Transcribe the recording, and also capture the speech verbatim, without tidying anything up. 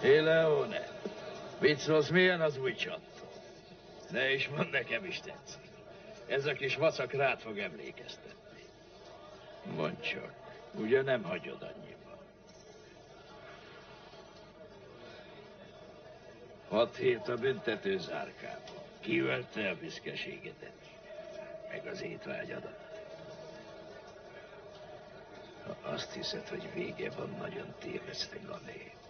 Hé, Leone, mit szólsz, milyen az új csattó? Ne is mondd, nekem is tetszik. Ez a kis vacak rád fog emlékeztetni. Mondd csak, ugye nem hagyod annyiban? Hat hét a büntető zárkában. Kiölte a büszkeségedet, meg az étvágyadat. Ha azt hiszed, hogy vége van, nagyon tévedsz, te galé.